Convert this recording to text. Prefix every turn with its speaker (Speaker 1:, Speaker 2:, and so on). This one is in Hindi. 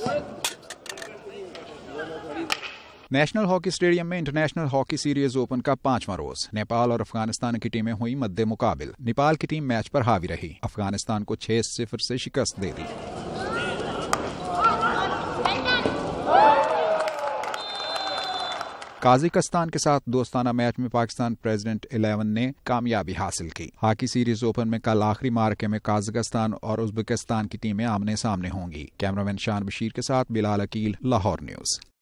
Speaker 1: नेशनल हॉकी स्टेडियम में इंटरनेशनल हॉकी सीरीज ओपन का 5वां रोज नेपाल और अफगानिस्तान की टीमें हुई मद्दे मुकाबिल। नेपाल की टीम मैच पर हावी रही, अफगानिस्तान को 6-0 से शिकस्त दे दी। काजाकिस्तान के साथ दोस्ताना मैच में पाकिस्तान प्रेसिडेंट 11 ने कामयाबी हासिल की। हॉकी सीरीज ओपन में कल आखिरी मार्के में काजाकिस्तान और उज्बेकिस्तान की टीमें आमने सामने होंगी। कैमरामैन शान बशीर के साथ बिलाल अकील, लाहौर न्यूज।